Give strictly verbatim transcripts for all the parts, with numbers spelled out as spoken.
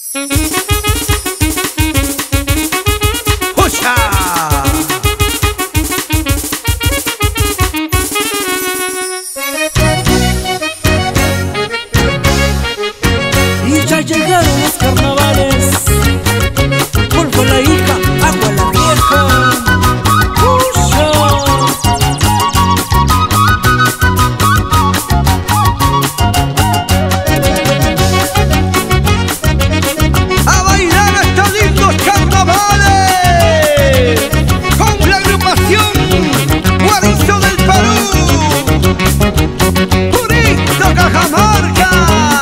¡Pucha! Y ya llegaron los carnavales. Polvo a la hija, agua a la vieja. ¡Pucha! ¡A bailar estos lindos carnavales! ¡Con la agrupación Guarizo del Perú! ¡Purito Cajamarca!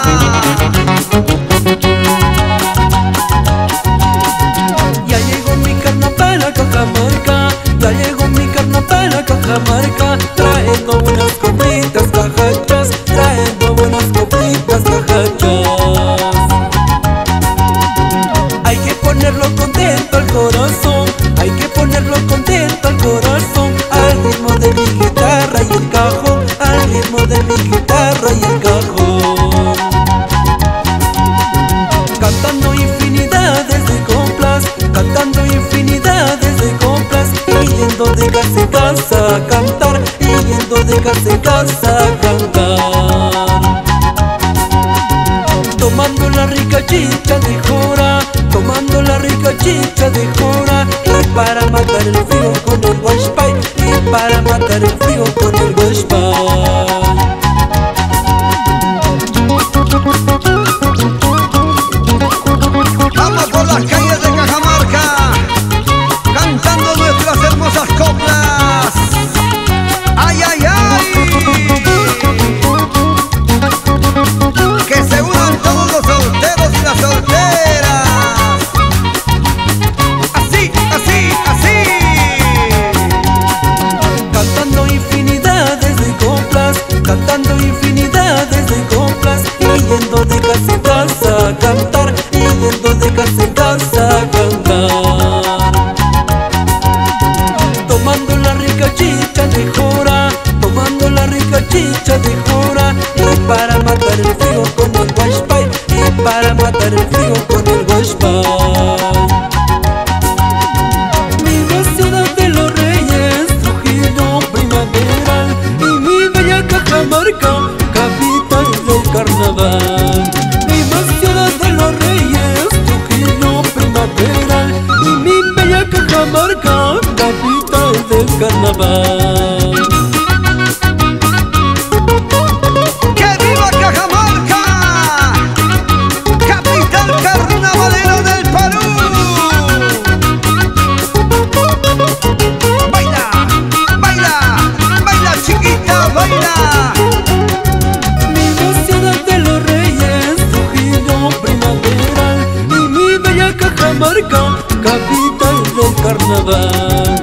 Ya llegó mi carnaval a Cajamarca, ya llegó mi carnaval a Cajamarca, trayendo buenas copitas cajachas, trayendo buenas copitas cajachas. Hay que ponerlo contento al corazón, hay que ponerlo contento al corazón, al ritmo de mi guitarra y el cajón, al ritmo de mi guitarra y el cajón. Cantando infinidades de coplas, cantando infinidades de coplas, y yendo de casa en casa a cantar, y yendo de casa en casa a cantar. Tomando la rica chicha de jora, tomando la rica chicha de jora, y para matar el frío con el guachpay, y para matar el frío con el guachpay. Vamos por las calles de Cajamarca, cantando nuestras hermosas coplas. ¡Ay, ay, ay! Que se unan todos los solteros y las solteras. Así, así, así. Cantando infinidades de coplas, cantando infinidades de coplas, y yendo de casa en casa a cantar, y yendo de casa en casa a cantar. Tomando la rica chicha de jora, tomando la rica chicha de jora, y para matar el frío con el guachpay, y para matar el frío con el guachpay. Mi ciudad de los reyes, Trujillo primaveral, y mi bella Cajamarca, capital del carnaval. Mi ciudad de los reyes, Trujillo primaveral, y mi bella Cajamarca, capital del carnaval. ¡Que viva Cajamarca! Capital carnavalero del Perú. Baila, baila, baila chiquita, baila. Mi ciudad de los reyes, Trujillo primaveral, y mi bella Cajamarca, capital del carnaval.